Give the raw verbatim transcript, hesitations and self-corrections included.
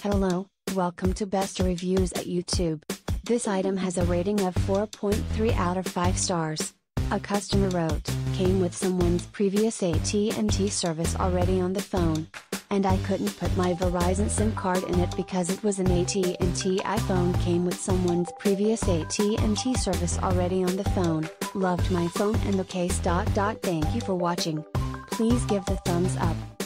Hello, welcome to Best Reviews at YouTube. This item has a rating of four point three out of five stars. A customer wrote, came with someone's previous A T and T service already on the phone. And I couldn't put my Verizon SIM card in it because it was an A T and T iPhone. Came with someone's previous A T and T service already on the phone. Loved my phone and the case. Thank you for watching. Please give the thumbs up.